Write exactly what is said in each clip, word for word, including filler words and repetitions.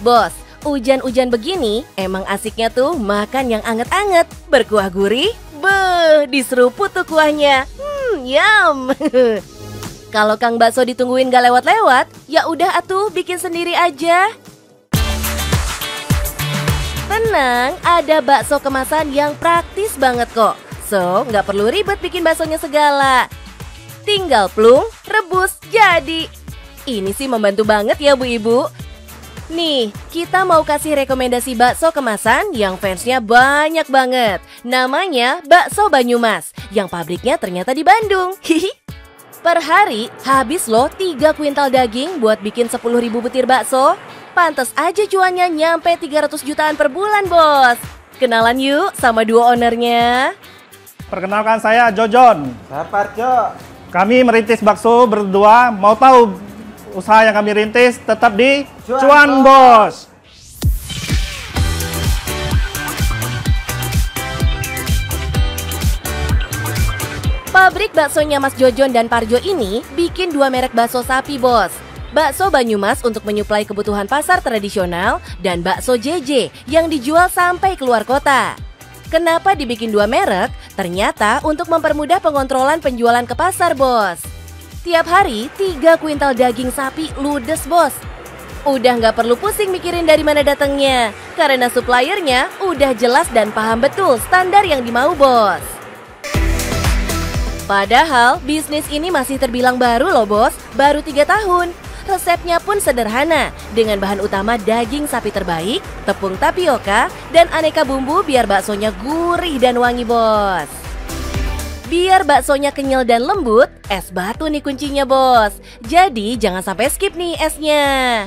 bos, hujan-hujan begini emang asiknya tuh makan yang anget-anget, berkuah gurih, beuh, diseruput tuh kuahnya. Hmm, yum. Kalau Kang Bakso ditungguin gak lewat-lewat, ya udah atuh bikin sendiri aja. Tenang, ada bakso kemasan yang praktis banget kok. So, nggak perlu ribet bikin baksonya segala. Tinggal plung, rebus, jadi. Ini sih membantu banget ya Bu Ibu. Nih, kita mau kasih rekomendasi bakso kemasan yang fansnya banyak banget. Namanya Bakso Banyumas, yang pabriknya ternyata di Bandung. Hihi. Per hari, habis loh tiga kuintal daging buat bikin sepuluh ribu butir bakso. Pantes aja cuannya nyampe tiga ratus jutaan per bulan, bos. Kenalan yuk sama dua ownernya. Perkenalkan saya Jojon. Saya Parjo. Kami merintis bakso berdua. Mau tahu usaha yang kami rintis? Tetap di Cuan, Cuan Bos. Pabrik baksonya Mas Jojon dan Parjo ini bikin dua merek bakso sapi, bos. Bakso Banyumas untuk menyuplai kebutuhan pasar tradisional dan bakso J J yang dijual sampai keluar kota. Kenapa dibikin dua merek? Ternyata untuk mempermudah pengontrolan penjualan ke pasar, bos. Tiap hari tiga kuintal daging sapi ludes, bos. Udah nggak perlu pusing mikirin dari mana datangnya, karena suppliernya udah jelas dan paham betul standar yang dimau, bos. Padahal bisnis ini masih terbilang baru loh, bos. Baru tiga tahun. Resepnya pun sederhana, dengan bahan utama daging sapi terbaik, tepung tapioka, dan aneka bumbu biar baksonya gurih dan wangi, bos. Biar baksonya kenyal dan lembut, es batu nih kuncinya, bos. Jadi jangan sampai skip nih esnya.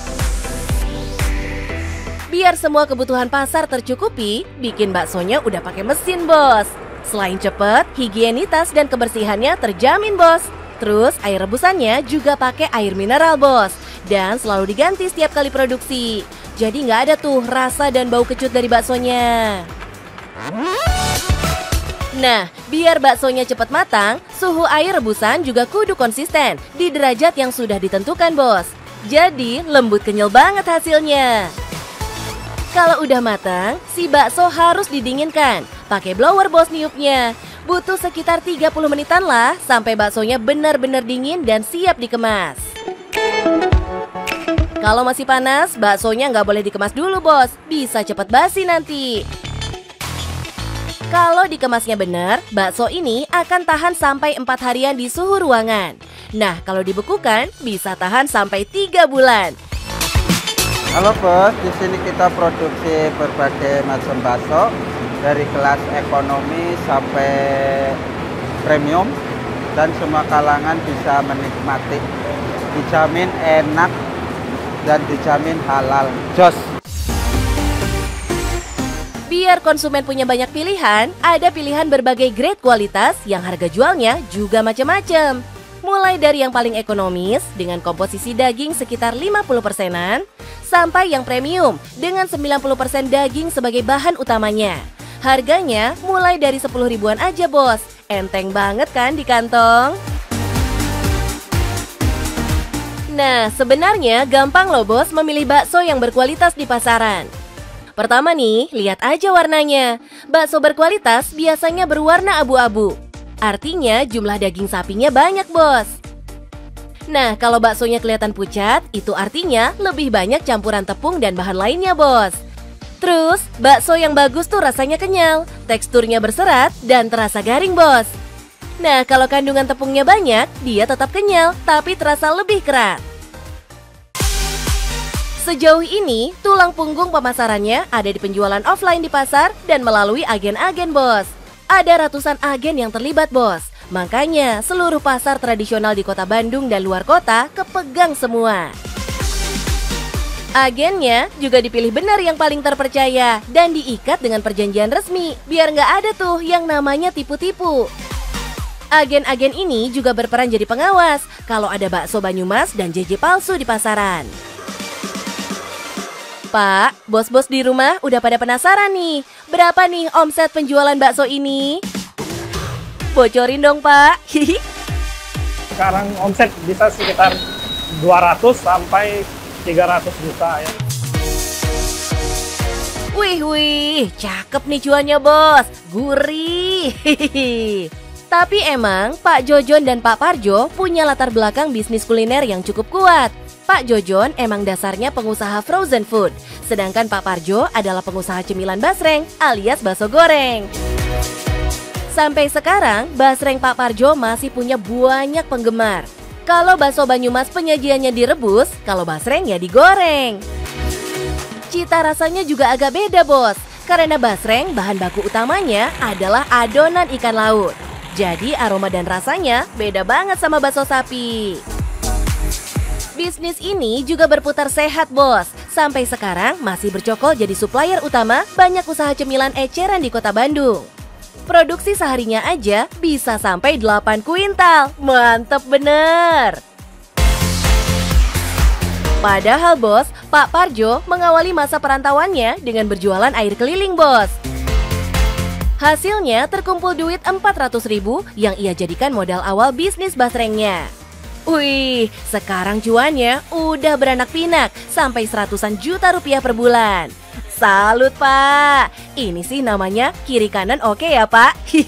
Biar semua kebutuhan pasar tercukupi, bikin baksonya udah pakai mesin, bos. Selain cepet, higienitas dan kebersihannya terjamin, bos. Terus air rebusannya juga pakai air mineral, bos. Dan selalu diganti setiap kali produksi. Jadi nggak ada tuh rasa dan bau kecut dari baksonya. Nah, biar baksonya cepat matang, suhu air rebusan juga kudu konsisten di derajat yang sudah ditentukan, bos. Jadi lembut kenyal banget hasilnya. Kalau udah matang, si bakso harus didinginkan. Pakai blower, bos, niupnya. Butuh sekitar tiga puluh menitan lah sampai baksonya benar-benar dingin dan siap dikemas. Kalau masih panas, baksonya nggak boleh dikemas dulu, bos. Bisa cepet basi nanti. Kalau dikemasnya benar, bakso ini akan tahan sampai empat harian di suhu ruangan. Nah, kalau dibekukan, bisa tahan sampai tiga bulan. Halo bos, di sini kita produksi berbagai macam bakso. Dari kelas ekonomi sampai premium dan semua kalangan bisa menikmati. Dijamin enak dan dijamin halal. Jos. Biar konsumen punya banyak pilihan, ada pilihan berbagai grade kualitas yang harga jualnya juga macam-macam. Mulai dari yang paling ekonomis dengan komposisi daging sekitar lima puluh persenan, sampai yang premium dengan sembilan puluh persen daging sebagai bahan utamanya. Harganya mulai dari sepuluh ribuan aja, bos. Enteng banget kan di kantong? Nah, sebenarnya gampang loh, bos, memilih bakso yang berkualitas di pasaran. Pertama nih, lihat aja warnanya. Bakso berkualitas biasanya berwarna abu-abu. Artinya jumlah daging sapinya banyak, bos. Nah, kalau baksonya kelihatan pucat, itu artinya lebih banyak campuran tepung dan bahan lainnya, bos. Terus, bakso yang bagus tuh rasanya kenyal, teksturnya berserat, dan terasa garing, bos. Nah, kalau kandungan tepungnya banyak, dia tetap kenyal, tapi terasa lebih kerat. Sejauh ini, tulang punggung pemasarannya ada di penjualan offline di pasar dan melalui agen-agen, bos. Ada ratusan agen yang terlibat, bos. Makanya, seluruh pasar tradisional di kota Bandung dan luar kota kepegang semua. Agennya juga dipilih benar yang paling terpercaya dan diikat dengan perjanjian resmi, biar nggak ada tuh yang namanya tipu-tipu. Agen-agen ini juga berperan jadi pengawas kalau ada bakso Banyumas dan J J palsu di pasaran. Pak, bos-bos di rumah udah pada penasaran nih, berapa nih omset penjualan bakso ini? Bocorin dong, Pak. Sekarang omset bisa sekitar dua ratus sampai tiga ratus juta ya. Wih, wih, cakep nih cuannya bos, gurih. Tapi emang Pak Jojon dan Pak Parjo punya latar belakang bisnis kuliner yang cukup kuat. Pak Jojon emang dasarnya pengusaha frozen food, sedangkan Pak Parjo adalah pengusaha cemilan basreng alias bakso goreng. Sampai sekarang, basreng Pak Parjo masih punya banyak penggemar. Kalau bakso Banyumas penyajiannya direbus, kalau basreng ya digoreng. Cita rasanya juga agak beda bos, karena basreng bahan baku utamanya adalah adonan ikan laut. Jadi aroma dan rasanya beda banget sama bakso sapi. Bisnis ini juga berputar sehat bos. Sampai sekarang masih bercokol jadi supplier utama banyak usaha cemilan eceran di kota Bandung. Produksi seharinya aja bisa sampai delapan kuintal. Mantep bener! Padahal bos, Pak Parjo mengawali masa perantauannya dengan berjualan air keliling bos. Hasilnya terkumpul duit empat ratus ribu yang ia jadikan modal awal bisnis basrengnya. Wih, sekarang cuannya udah beranak pinak sampai seratusan juta rupiah per bulan. Salut Pak, ini sih namanya kiri kanan oke ya Pak.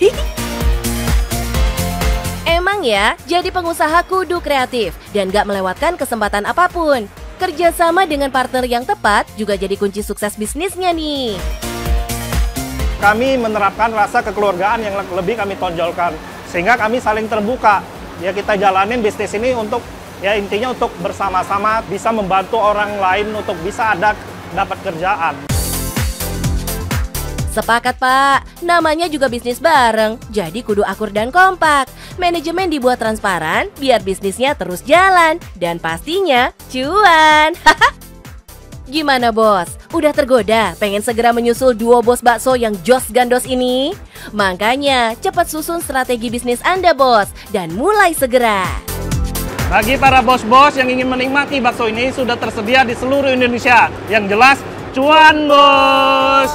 Emang ya, jadi pengusaha kudu kreatif dan gak melewatkan kesempatan apapun. Kerjasama dengan partner yang tepat juga jadi kunci sukses bisnisnya nih. Kami menerapkan rasa kekeluargaan yang lebih kami tonjolkan, sehingga kami saling terbuka. Ya kita jalanin bisnis ini untuk, ya intinya untuk bersama-sama bisa membantu orang lain untuk bisa ada dapat kerjaan. Sepakat Pak, namanya juga bisnis bareng, jadi kudu akur dan kompak. Manajemen dibuat transparan biar bisnisnya terus jalan dan pastinya cuan. Gimana bos? Udah tergoda pengen segera menyusul duo bos bakso yang jos gandos ini? Makanya cepat susun strategi bisnis Anda bos dan mulai segera. Bagi para bos-bos yang ingin menikmati bakso ini sudah tersedia di seluruh Indonesia. Yang jelas cuan bos!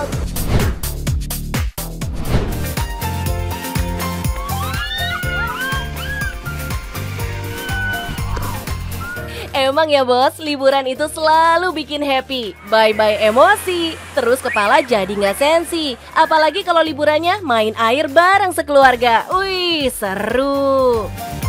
Emang ya bos, liburan itu selalu bikin happy. Bye-bye emosi, terus kepala jadi nggak sensi. Apalagi kalau liburannya main air bareng sekeluarga. Wih, seru.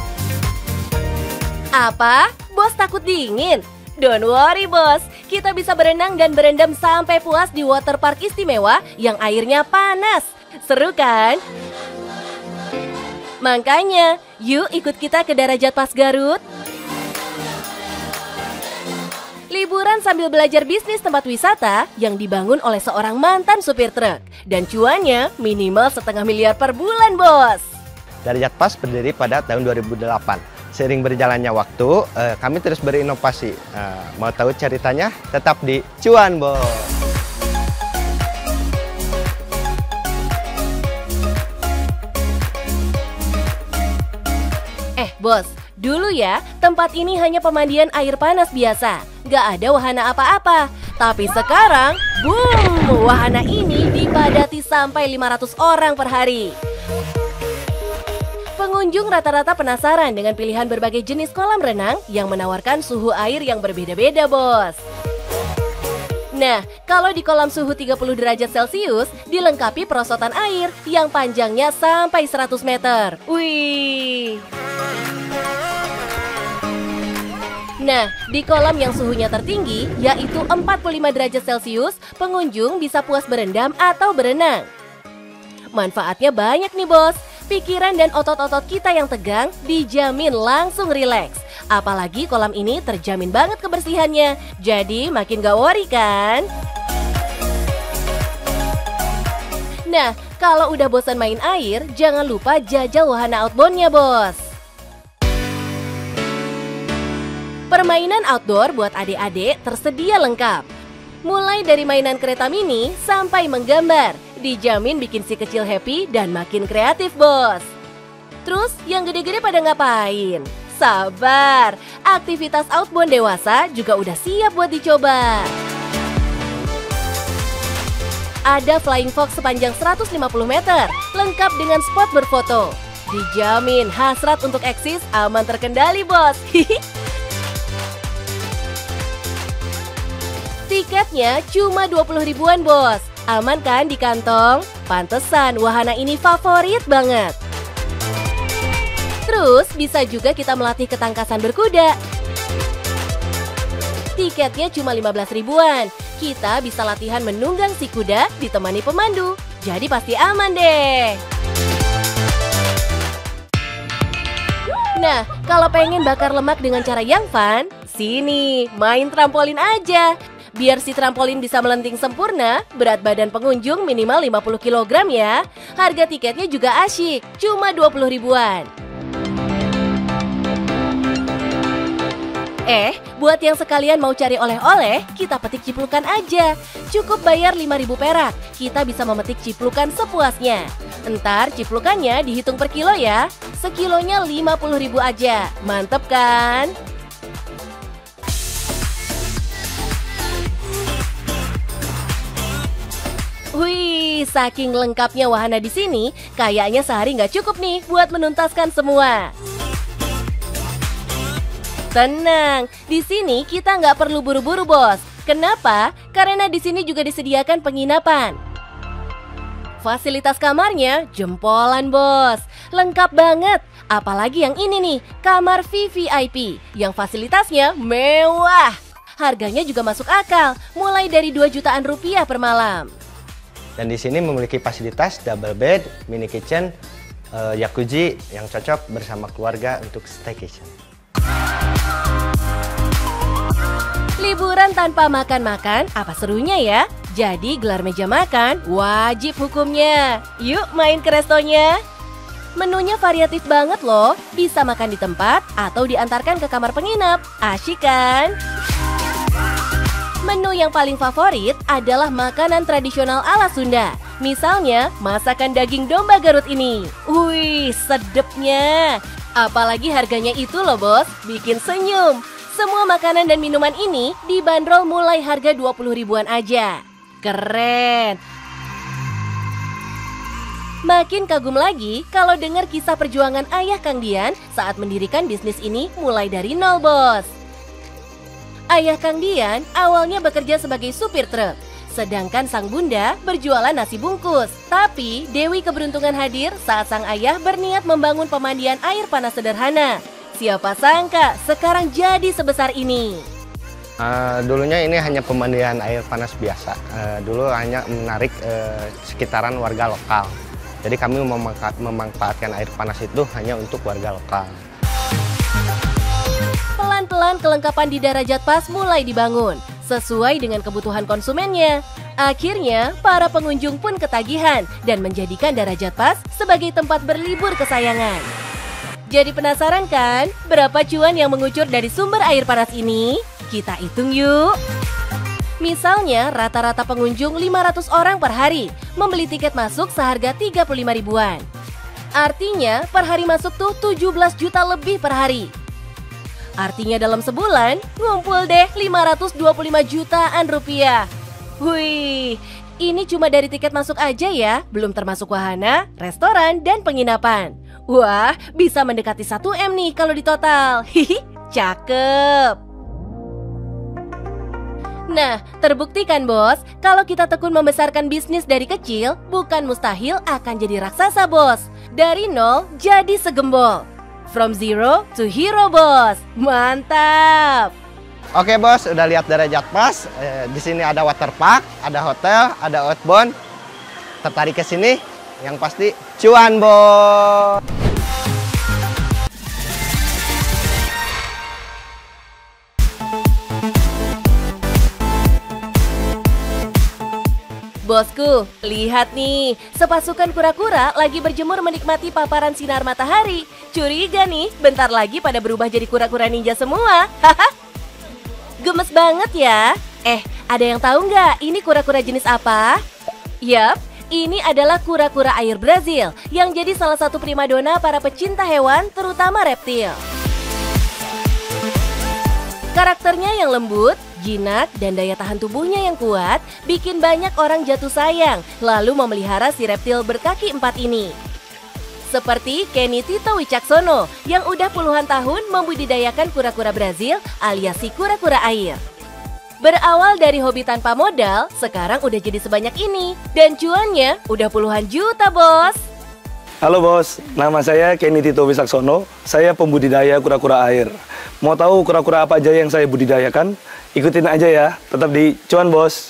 Apa? Bos takut dingin? Don't worry bos, kita bisa berenang dan berendam sampai puas di waterpark istimewa yang airnya panas. Seru kan? Makanya, yuk ikut kita ke Darajat Pas Garut. Liburan sambil belajar bisnis tempat wisata yang dibangun oleh seorang mantan supir truk. Dan cuannya minimal setengah miliar per bulan, bos. Darajat Pas berdiri pada tahun dua ribu delapan. Seiring berjalannya waktu, eh, kami terus berinovasi. Eh, mau tahu ceritanya? Tetap di Cuan, bos. Eh, bos, dulu ya, tempat ini hanya pemandian air panas biasa. Gak ada wahana apa-apa. Tapi sekarang, boom, wahana ini dipadati sampai lima ratus orang per hari. Pengunjung rata-rata penasaran dengan pilihan berbagai jenis kolam renang yang menawarkan suhu air yang berbeda-beda, bos. Nah, kalau di kolam suhu tiga puluh derajat Celcius, dilengkapi perosotan air yang panjangnya sampai seratus meter. Wih! Nah, di kolam yang suhunya tertinggi, yaitu empat puluh lima derajat Celcius, pengunjung bisa puas berendam atau berenang. Manfaatnya banyak nih bos, pikiran dan otot-otot kita yang tegang dijamin langsung rileks. Apalagi kolam ini terjamin banget kebersihannya, jadi makin gak worry kan? Nah, kalau udah bosan main air, jangan lupa jajal wahana outbound-nya bos. Permainan outdoor buat adik-adik tersedia lengkap. Mulai dari mainan kereta mini sampai menggambar, dijamin bikin si kecil happy dan makin kreatif, bos. Terus yang gede-gede pada ngapain? Sabar, aktivitas outbound dewasa juga udah siap buat dicoba. Ada flying fox sepanjang seratus lima puluh meter, lengkap dengan spot berfoto. Dijamin hasrat untuk eksis aman terkendali, bos. Tiketnya cuma dua puluh ribuan, bos. Aman kan di kantong? Pantesan wahana ini favorit banget. Terus bisa juga kita melatih ketangkasan berkuda. Tiketnya cuma lima belas ribuan. Kita bisa latihan menunggang si kuda ditemani pemandu. Jadi pasti aman deh. Nah, kalau pengen bakar lemak dengan cara yang fun, sini, main trampolin aja. Biar si trampolin bisa melenting sempurna, berat badan pengunjung minimal lima puluh kilogram ya. Harga tiketnya juga asyik, cuma dua puluh ribuan. Eh, buat yang sekalian mau cari oleh-oleh, kita petik ciplukan aja. Cukup bayar lima ribu perak, kita bisa memetik ciplukan sepuasnya. Entar ciplukannya dihitung per kilo ya. Sekilonya lima puluh ribu aja. Mantep kan? Wih, saking lengkapnya wahana di sini, kayaknya sehari nggak cukup nih buat menuntaskan semua. Tenang, di sini kita nggak perlu buru-buru bos. Kenapa? Karena di sini juga disediakan penginapan. Fasilitas kamarnya jempolan bos, lengkap banget. Apalagi yang ini nih, kamar V V I P yang fasilitasnya mewah. Harganya juga masuk akal, mulai dari dua jutaan rupiah per malam. Dan di sini memiliki fasilitas double bed, mini kitchen, uh, jacuzzi yang cocok bersama keluarga untuk staycation. Liburan tanpa makan-makan, apa serunya ya? Jadi gelar meja makan wajib hukumnya. Yuk main ke restonya. Menunya variatif banget loh. Bisa makan di tempat atau diantarkan ke kamar penginap. Asyik kan? Menu yang paling favorit adalah makanan tradisional ala Sunda. Misalnya masakan daging domba Garut ini. Wih, sedepnya. Apalagi harganya itu loh bos, bikin senyum. Semua makanan dan minuman ini dibanderol mulai harga dua puluh ribuan aja. Keren. Makin kagum lagi kalau dengar kisah perjuangan ayah Kang Dian saat mendirikan bisnis ini mulai dari nol bos. Ayah Kang Dian awalnya bekerja sebagai supir truk. Sedangkan sang bunda berjualan nasi bungkus. Tapi Dewi keberuntungan hadir saat sang ayah berniat membangun pemandian air panas sederhana. Siapa sangka sekarang jadi sebesar ini. Uh, dulunya ini hanya pemandian air panas biasa. Uh, dulu hanya menarik uh, sekitaran warga lokal. Jadi kami memangka- memanfaatkan air panas itu hanya untuk warga lokal. Pelan-pelan kelengkapan di Darajat Pas mulai dibangun sesuai dengan kebutuhan konsumennya. Akhirnya, para pengunjung pun ketagihan dan menjadikan Darajat Pas sebagai tempat berlibur kesayangan. Jadi penasaran kan, berapa cuan yang mengucur dari sumber air panas ini? Kita hitung yuk. Misalnya, rata-rata pengunjung lima ratus orang per hari, membeli tiket masuk seharga tiga puluh lima ribuan. Artinya, per hari masuk tuh tujuh belas juta lebih per hari. Artinya dalam sebulan, ngumpul deh lima ratus dua puluh lima jutaan rupiah. Wih, ini cuma dari tiket masuk aja ya, belum termasuk wahana, restoran, dan penginapan. Wah, bisa mendekati satu M nih kalau di total. Hihi, cakep. Nah, terbukti kan bos, kalau kita tekun membesarkan bisnis dari kecil, bukan mustahil akan jadi raksasa bos. Dari nol jadi segembol. From zero to hero bos. Mantap. Oke bos, udah lihat Darajat Pas. Eh, di sini ada waterpark, ada hotel, ada outbound. Tertarik ke sini? Yang pasti cuan bos. Bosku, lihat nih, sepasukan kura-kura lagi berjemur menikmati paparan sinar matahari. Curiga nih, bentar lagi pada berubah jadi kura-kura ninja semua. Haha. Gemes banget ya. Eh, ada yang tahu nggak ini kura-kura jenis apa? Yap, ini adalah kura-kura air Brazil yang jadi salah satu primadona para pecinta hewan, terutama reptil. Karakternya yang lembut, jinak, dan daya tahan tubuhnya yang kuat bikin banyak orang jatuh sayang lalu memelihara si reptil berkaki empat ini. Seperti Kenny Tito Wicaksono yang udah puluhan tahun membudidayakan kura-kura Brazil alias si kura-kura air. Berawal dari hobi tanpa modal, sekarang udah jadi sebanyak ini. Dan cuannya udah puluhan juta, Bos. Halo Bos, nama saya Kenny Tito Wisaksono. Saya pembudidaya kura-kura air. Mau tahu kura-kura apa aja yang saya budidayakan? Ikutin aja ya, tetap di Cuan Bos.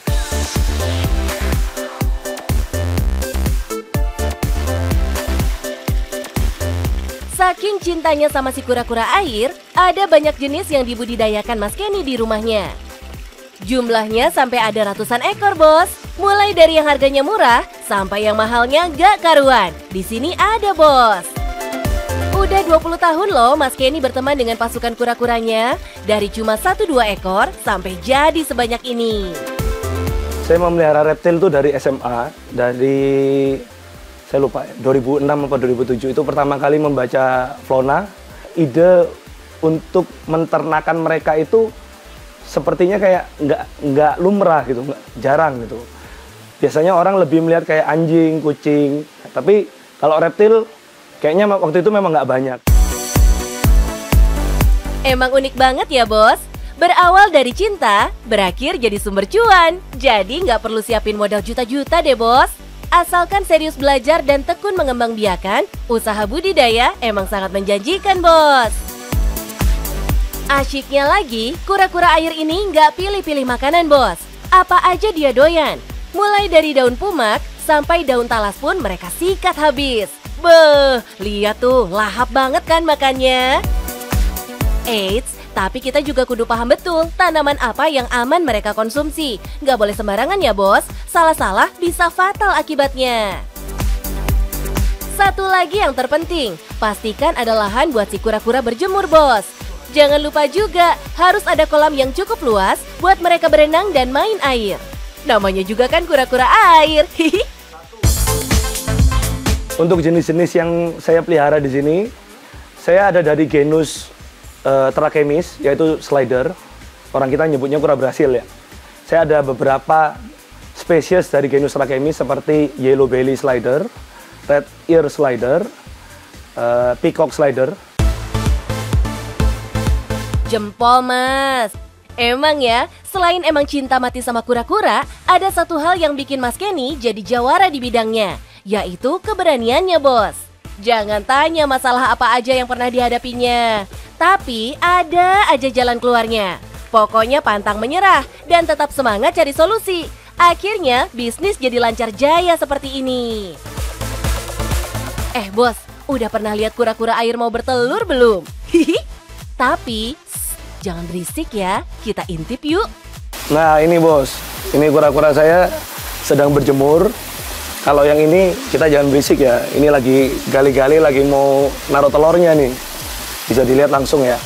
Saking cintanya sama si kura-kura air, ada banyak jenis yang dibudidayakan Mas Kenny di rumahnya. Jumlahnya sampai ada ratusan ekor, Bos. Mulai dari yang harganya murah sampai yang mahalnya gak karuan. Di sini ada, Bos. Udah dua puluh tahun loh Mas Kenny berteman dengan pasukan kura-kuranya. Dari cuma satu dua ekor sampai jadi sebanyak ini. Saya memelihara reptil tuh dari S M A, dari saya lupa dua ribu enam atau dua ribu tujuh itu pertama kali membaca Flona. Ide untuk menternakan mereka itu sepertinya kayak nggak nggak lumrah gitu, nggak, jarang gitu. Biasanya orang lebih melihat kayak anjing, kucing. Tapi kalau reptil, kayaknya waktu itu memang nggak banyak. Emang unik banget ya, Bos. Berawal dari cinta, berakhir jadi sumber cuan. Jadi nggak perlu siapin modal juta-juta deh, Bos. Asalkan serius belajar dan tekun mengembangbiakan, usaha budidaya emang sangat menjanjikan, Bos. Asyiknya lagi, kura-kura air ini nggak pilih-pilih makanan, Bos. Apa aja dia doyan. Mulai dari daun pumak sampai daun talas pun mereka sikat habis. Beuh, lihat tuh, lahap banget kan makannya. Eits, tapi kita juga kudu paham betul tanaman apa yang aman mereka konsumsi. Nggak boleh sembarangan ya, Bos. Salah-salah bisa fatal akibatnya. Satu lagi yang terpenting, pastikan ada lahan buat si kura-kura berjemur, Bos. Jangan lupa juga, harus ada kolam yang cukup luas buat mereka berenang dan main air. Namanya juga kan kura-kura air. Untuk jenis-jenis yang saya pelihara di sini, saya ada dari genus uh, Trachemis, yaitu slider. Orang kita nyebutnya kura Brasil ya. Saya ada beberapa spesies dari genus Trachemis seperti yellow belly slider, red ear slider, uh, peacock slider. Jempol, Mas. Emang ya, selain emang cinta mati sama kura-kura, ada satu hal yang bikin Mas Kenny jadi jawara di bidangnya, yaitu keberaniannya, Bos. Jangan tanya masalah apa aja yang pernah dihadapinya, tapi ada aja jalan keluarnya. Pokoknya pantang menyerah dan tetap semangat cari solusi. Akhirnya bisnis jadi lancar jaya seperti ini. Eh, Bos, udah pernah lihat kura-kura air mau bertelur belum? Hihi. Tapi jangan berisik ya, kita intip yuk. Nah ini Bos, ini kura-kura saya sedang berjemur. Kalau yang ini kita jangan berisik ya, ini lagi gali-gali, lagi mau naruh telurnya nih. Bisa dilihat langsung ya.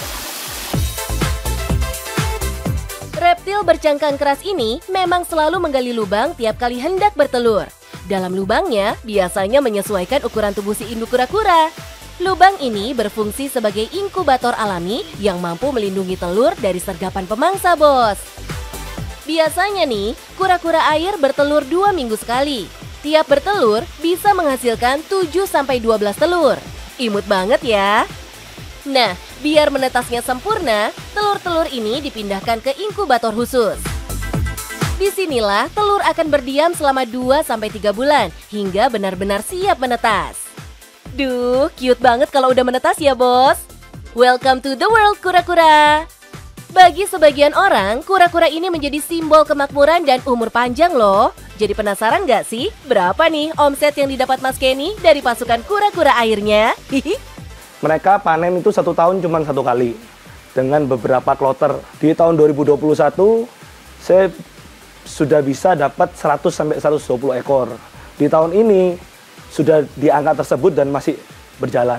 Reptil bercangkang keras ini memang selalu menggali lubang tiap kali hendak bertelur. Dalam lubangnya biasanya menyesuaikan ukuran tubuh si induk kura-kura. Lubang ini berfungsi sebagai inkubator alami yang mampu melindungi telur dari sergapan pemangsa, Bos. Biasanya nih, kura-kura air bertelur dua minggu sekali. Tiap bertelur bisa menghasilkan tujuh sampai dua belas telur. Imut banget ya. Nah, biar menetasnya sempurna, telur-telur ini dipindahkan ke inkubator khusus. Disinilah telur akan berdiam selama dua sampai tiga bulan hingga benar-benar siap menetas. Duh, cute banget kalau udah menetas ya, Bos. Welcome to the world, kura-kura. Bagi sebagian orang, kura-kura ini menjadi simbol kemakmuran dan umur panjang loh. Jadi penasaran nggak sih, berapa nih omset yang didapat Mas Kenny dari pasukan kura-kura airnya? Hihi. Mereka panen itu satu tahun cuma satu kali. Dengan beberapa kloter. Di tahun dua ribu dua puluh satu, saya sudah bisa dapat seratus sampai seratus dua puluh ekor. Di tahun ini, sudah di angka tersebut dan masih berjalan.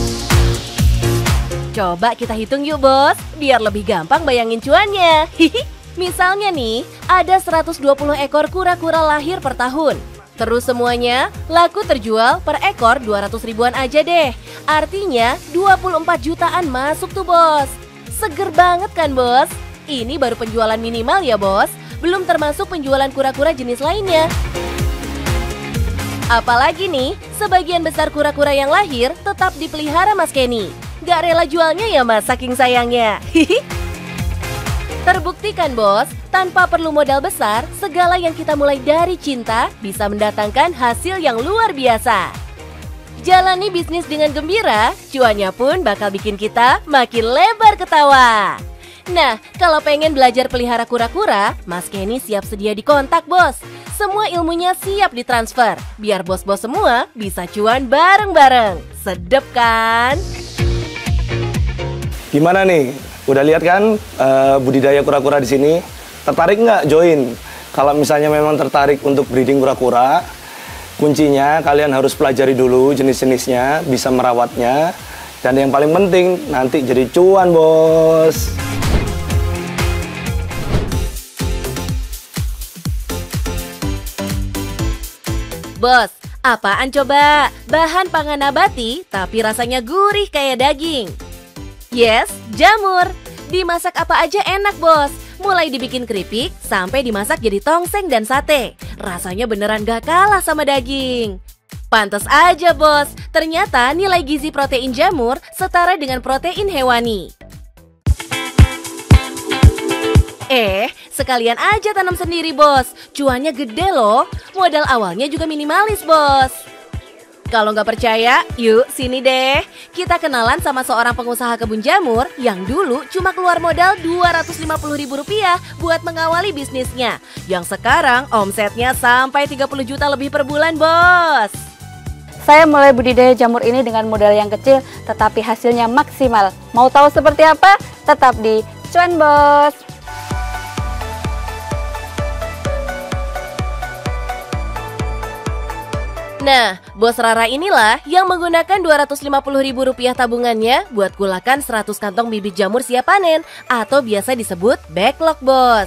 Coba kita hitung yuk, Bos, biar lebih gampang bayangin cuannya. Hihi. Misalnya nih, ada seratus dua puluh ekor kura-kura lahir per tahun. Terus semuanya laku terjual per ekor dua ratus ribuan aja deh. Artinya dua puluh empat jutaan masuk tuh, Bos. Seger banget kan, Bos? Ini baru penjualan minimal ya, Bos. Belum termasuk penjualan kura-kura jenis lainnya. Apalagi nih, sebagian besar kura-kura yang lahir tetap dipelihara Mas Kenny. Gak rela jualnya ya, Mas, saking sayangnya. Hihi. Terbukti kan bos, tanpa perlu modal besar, segala yang kita mulai dari cinta bisa mendatangkan hasil yang luar biasa. Jalani bisnis dengan gembira, cuannya pun bakal bikin kita makin lebar ketawa. Nah, kalau pengen belajar pelihara kura-kura, Mas Kenny siap sedia di kontak bos. Semua ilmunya siap ditransfer, biar bos-bos semua bisa cuan bareng-bareng. Sedep kan? Gimana nih? Udah lihat kan uh, budidaya kura-kura di sini? Tertarik nggak join? Kalau misalnya memang tertarik untuk breeding kura-kura, kuncinya kalian harus pelajari dulu jenis-jenisnya, bisa merawatnya, dan yang paling penting nanti jadi cuan bos. Bos, apaan coba? Bahan pangan nabati tapi rasanya gurih kayak daging. Yes, jamur. Dimasak apa aja enak bos. Mulai dibikin keripik sampai dimasak jadi tongseng dan sate. Rasanya beneran gak kalah sama daging. Pantes aja bos, ternyata nilai gizi protein jamur setara dengan protein hewani. Eh, sekalian aja tanam sendiri bos. Cuannya gede loh. Modal awalnya juga minimalis bos. Kalau nggak percaya, yuk sini deh. Kita kenalan sama seorang pengusaha kebun jamur yang dulu cuma keluar modal dua ratus lima puluh ribu rupiah buat mengawali bisnisnya. Yang sekarang omsetnya sampai tiga puluh juta lebih per bulan, bos. Saya mulai budidaya jamur ini dengan modal yang kecil, tetapi hasilnya maksimal. Mau tahu seperti apa? Tetap di Cuan Bos. Nah, Bos Rara inilah yang menggunakan dua ratus lima puluh ribu rupiah tabungannya buat kulakan seratus kantong bibit jamur siap panen atau biasa disebut backlog, bos.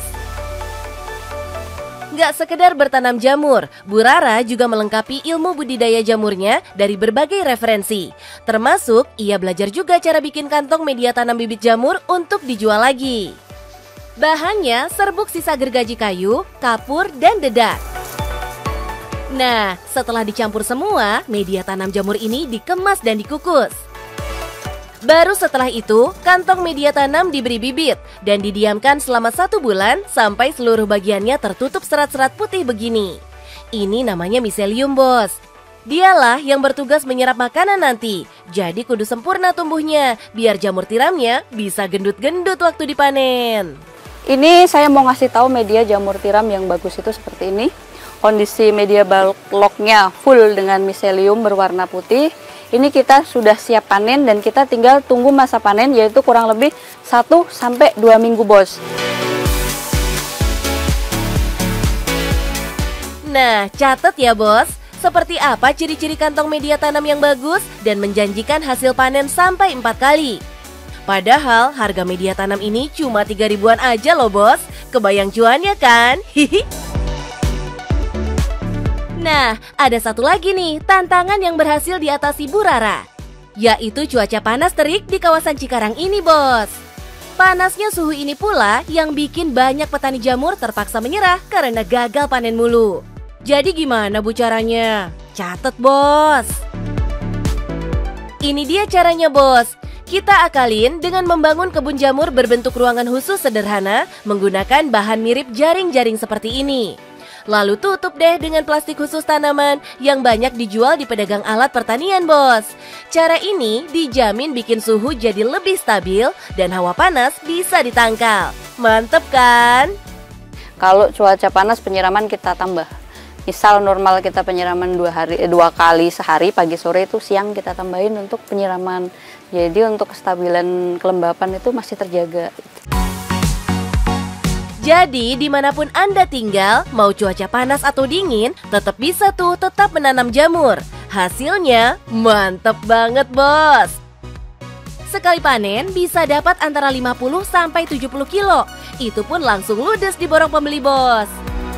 Nggak sekedar bertanam jamur, Bu Rara juga melengkapi ilmu budidaya jamurnya dari berbagai referensi. Termasuk ia belajar juga cara bikin kantong media tanam bibit jamur untuk dijual lagi. Bahannya serbuk sisa gergaji kayu, kapur, dan dedak. Nah, setelah dicampur semua, media tanam jamur ini dikemas dan dikukus. Baru setelah itu, kantong media tanam diberi bibit dan didiamkan selama satu bulan sampai seluruh bagiannya tertutup serat-serat putih begini. Ini namanya miselium, bos. Dialah yang bertugas menyerap makanan nanti. Jadi kudu sempurna tumbuhnya, biar jamur tiramnya bisa gendut-gendut waktu dipanen. Ini saya mau ngasih tahu media jamur tiram yang bagus itu seperti ini. Kondisi media backlognya full dengan miselium berwarna putih. Ini kita sudah siap panen dan kita tinggal tunggu masa panen, yaitu kurang lebih satu sampai dua minggu, bos. Nah, catat ya bos, seperti apa ciri-ciri kantong media tanam yang bagus dan menjanjikan hasil panen sampai empat kali. Padahal harga media tanam ini cuma tiga ribuan aja loh bos. Kebayang cuannya kan? Hihi. Nah, ada satu lagi nih tantangan yang berhasil diatasi Bu Rara, yaitu cuaca panas terik di kawasan Cikarang ini, bos. Panasnya suhu ini pula yang bikin banyak petani jamur terpaksa menyerah karena gagal panen mulu. Jadi gimana Bu caranya? Catet, bos. Ini dia caranya, bos. Kita akalin dengan membangun kebun jamur berbentuk ruangan khusus sederhana menggunakan bahan mirip jaring-jaring seperti ini. Lalu tutup deh dengan plastik khusus tanaman yang banyak dijual di pedagang alat pertanian, bos. Cara ini dijamin bikin suhu jadi lebih stabil dan hawa panas bisa ditangkal. Mantep kan? Kalau cuaca panas penyiraman kita tambah. Misal normal kita penyiraman dua hari, eh, dua kali sehari, pagi sore, itu siang kita tambahin untuk penyiraman. Jadi untuk kestabilan kelembapan itu masih terjaga. Jadi dimanapun Anda tinggal, mau cuaca panas atau dingin, tetap bisa tuh tetap menanam jamur. Hasilnya mantep banget, bos. Sekali panen bisa dapat antara lima puluh sampai tujuh puluh kilo. Itu pun langsung ludes di borong pembeli, bos.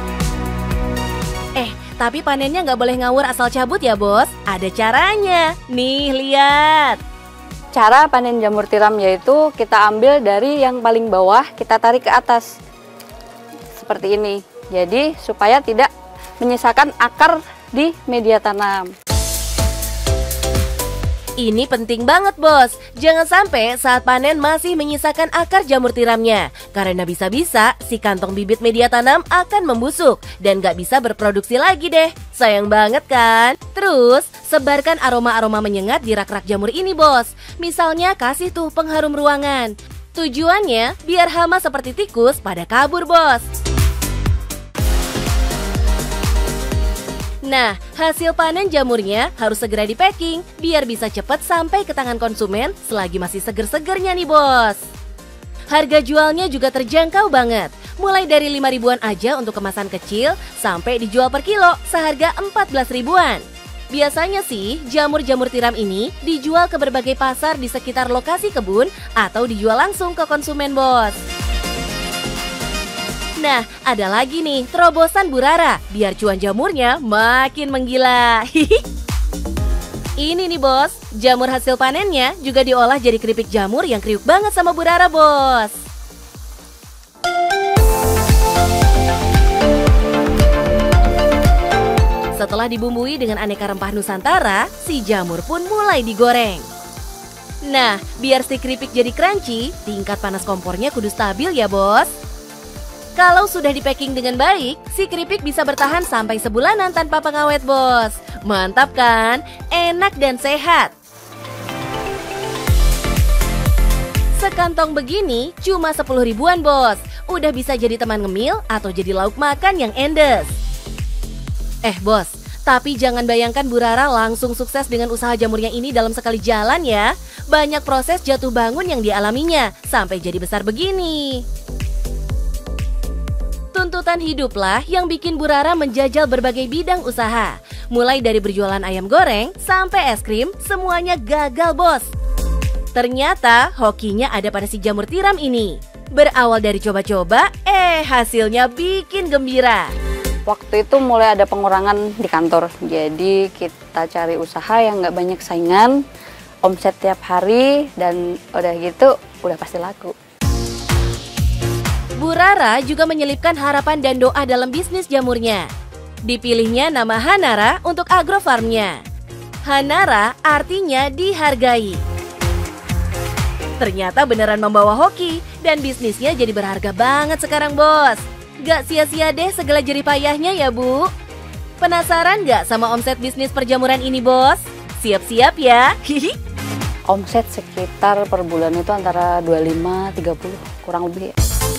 Eh, tapi panennya nggak boleh ngawur asal cabut ya, bos. Ada caranya. Nih, lihat. Cara panen jamur tiram yaitu kita ambil dari yang paling bawah, kita tarik ke atas. Seperti ini. Jadi supaya tidak menyisakan akar di media tanam. Ini penting banget bos, jangan sampai saat panen masih menyisakan akar jamur tiramnya. Karena bisa-bisa si kantong bibit media tanam akan membusuk dan gak bisa berproduksi lagi deh. Sayang banget kan? Terus, sebarkan aroma-aroma menyengat di rak-rak jamur ini bos. Misalnya kasih tuh pengharum ruangan. Tujuannya biar hama seperti tikus pada kabur bos. Nah, hasil panen jamurnya harus segera di-packing biar bisa cepat sampai ke tangan konsumen selagi masih seger-segernya nih bos. Harga jualnya juga terjangkau banget, mulai dari lima ribuan aja untuk kemasan kecil sampai dijual per kilo seharga empat belas ribuan. Biasanya sih jamur-jamur tiram ini dijual ke berbagai pasar di sekitar lokasi kebun atau dijual langsung ke konsumen bos. Nah, ada lagi nih terobosan Bu Rara biar cuan jamurnya makin menggila. Ini nih bos, jamur hasil panennya juga diolah jadi keripik jamur yang kriuk banget sama Bu Rara bos. Setelah dibumbui dengan aneka rempah Nusantara, si jamur pun mulai digoreng. Nah, biar si keripik jadi crunchy, tingkat panas kompornya kudu stabil ya bos. Kalau sudah di-packing dengan baik, si keripik bisa bertahan sampai sebulanan tanpa pengawet bos. Mantap kan? Enak dan sehat. Sekantong begini cuma sepuluh ribuan bos. Udah bisa jadi teman ngemil atau jadi lauk makan yang endes. Eh bos, tapi jangan bayangkan Bu Rara langsung sukses dengan usaha jamurnya ini dalam sekali jalan ya. Banyak proses jatuh bangun yang dialaminya sampai jadi besar begini. Tuntutan hiduplah yang bikin Bu Rara menjajal berbagai bidang usaha. Mulai dari berjualan ayam goreng sampai es krim, semuanya gagal bos. Ternyata hokinya ada pada si jamur tiram ini. Berawal dari coba-coba, eh hasilnya bikin gembira. Waktu itu mulai ada pengurangan di kantor, jadi kita cari usaha yang nggak banyak saingan, omset tiap hari, dan udah gitu udah pasti laku. Bu Rara juga menyelipkan harapan dan doa dalam bisnis jamurnya. Dipilihnya nama Hanara untuk agrofarmnya. Hanara artinya dihargai. Ternyata beneran membawa hoki dan bisnisnya jadi berharga banget sekarang bos. Gak sia-sia deh segala jerih payahnya ya Bu. Penasaran gak sama omset bisnis perjamuran ini bos? Siap-siap ya. Hihi. Omset sekitar per bulan itu antara dua puluh lima sampai tiga puluh, kurang lebih.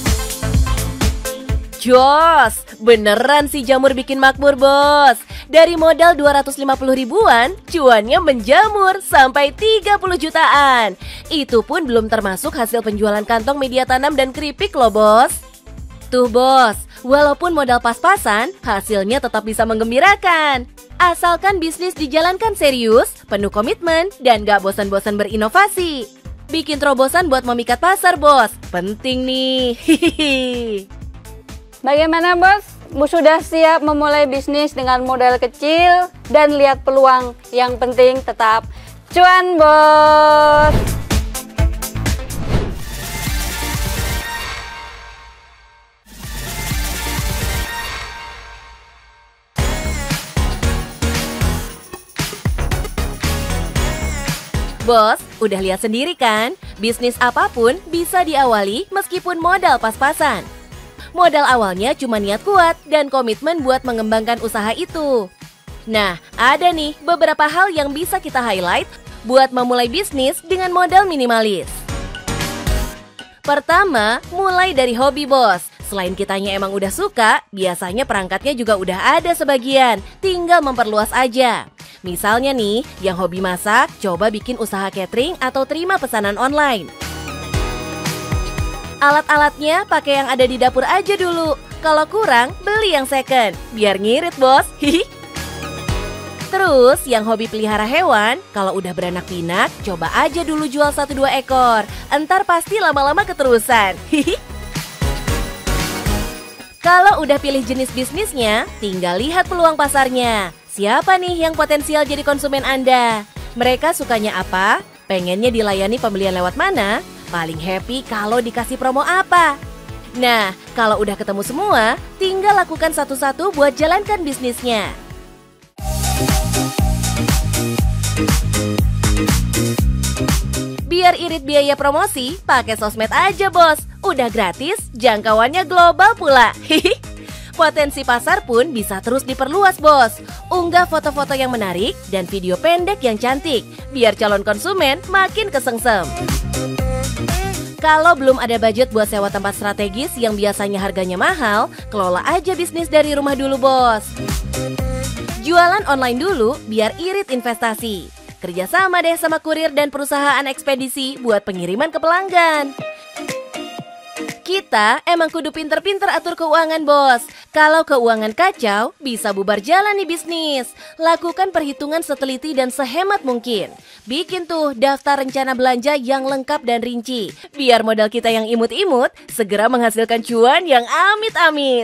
Jos, beneran si jamur bikin makmur bos. Dari modal dua ratus lima puluh ribuan, cuannya menjamur sampai tiga puluh jutaan. Itu pun belum termasuk hasil penjualan kantong media tanam dan keripik loh bos. Tuh bos, walaupun modal pas-pasan, hasilnya tetap bisa menggembirakan. Asalkan bisnis dijalankan serius, penuh komitmen, dan gak bosan-bosan berinovasi. Bikin terobosan buat memikat pasar bos, penting nih. Hihihi. Bagaimana bos? Bu sudah siap memulai bisnis dengan modal kecil dan lihat peluang. Yang penting tetap cuan bos. Bos, udah lihat sendiri kan? Bisnis apapun bisa diawali meskipun modal pas-pasan. Modal awalnya cuma niat kuat dan komitmen buat mengembangkan usaha itu. Nah, ada nih beberapa hal yang bisa kita highlight buat memulai bisnis dengan modal minimalis. Pertama, mulai dari hobi bos. Selain kitanya emang udah suka, biasanya perangkatnya juga udah ada sebagian, tinggal memperluas aja. Misalnya nih, yang hobi masak, coba bikin usaha catering atau terima pesanan online. Alat-alatnya pakai yang ada di dapur aja dulu. Kalau kurang, beli yang second. Biar ngirit bos. Hihi. Terus, yang hobi pelihara hewan, kalau udah beranak pinak, coba aja dulu jual satu dua ekor. Entar pasti lama-lama keterusan. Hihi. Kalau udah pilih jenis bisnisnya, tinggal lihat peluang pasarnya. Siapa nih yang potensial jadi konsumen Anda? Mereka sukanya apa? Pengennya dilayani pembelian lewat mana? Paling happy kalau dikasih promo apa? Nah, kalau udah ketemu semua, tinggal lakukan satu-satu buat jalankan bisnisnya. Biar irit biaya promosi, pakai sosmed aja bos. Udah gratis, jangkauannya global pula. Potensi pasar pun bisa terus diperluas bos. Unggah foto-foto yang menarik dan video pendek yang cantik, biar calon konsumen makin kesengsem. Kalau belum ada budget buat sewa tempat strategis yang biasanya harganya mahal, kelola aja bisnis dari rumah dulu bos. Jualan online dulu biar irit investasi. Kerjasama deh sama kurir dan perusahaan ekspedisi buat pengiriman ke pelanggan. Kita emang kudu pinter-pinter atur keuangan bos. Kalau keuangan kacau, bisa bubar jalan nih bisnis. Lakukan perhitungan seteliti dan sehemat mungkin. Bikin tuh daftar rencana belanja yang lengkap dan rinci. Biar modal kita yang imut-imut segera menghasilkan cuan yang amit-amit.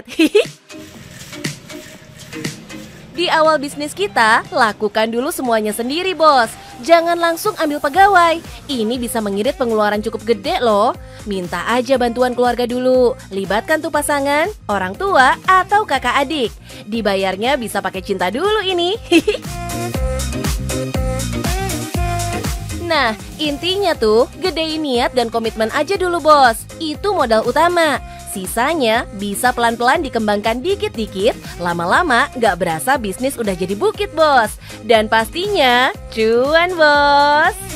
Di awal bisnis kita, lakukan dulu semuanya sendiri bos. Jangan langsung ambil pegawai. Ini bisa mengirit pengeluaran cukup gede loh. Minta aja bantuan keluarga dulu. Libatkan tuh pasangan, orang tua, atau kakak adik. Dibayarnya bisa pakai cinta dulu ini. Nah, intinya tuh gedein niat dan komitmen aja dulu bos. Itu modal utama. Sisanya bisa pelan-pelan dikembangkan dikit-dikit. Lama-lama gak berasa bisnis udah jadi bukit bos. Dan pastinya cuan bos.